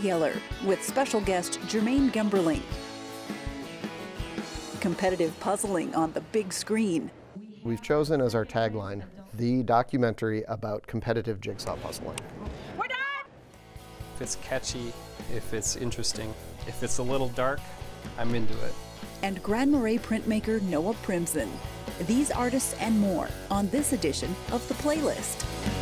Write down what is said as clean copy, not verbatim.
Yeller with special guest Jermaine Gumberling. Competitive puzzling on the big screen. We've chosen as our tagline, the documentary about competitive jigsaw puzzling. We're done! If it's catchy, if it's interesting, if it's a little dark, I'm into it. And Grand Marais printmaker Noah Primson. These artists and more on this edition of The Playlist.